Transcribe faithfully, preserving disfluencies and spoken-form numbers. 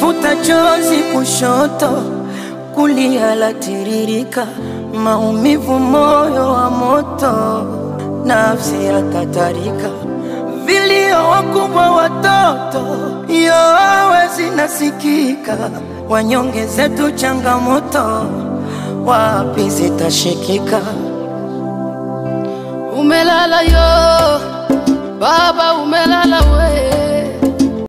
futa chozi kushoto, kulia la tiririka, maumivu moyo wa moto, nafsi ya tatarika, vilio wakubwa watoto, yowe zinasikika, wanyonge zetu changamoto, wapi zitashikika. Umelala yo, baba umelala we,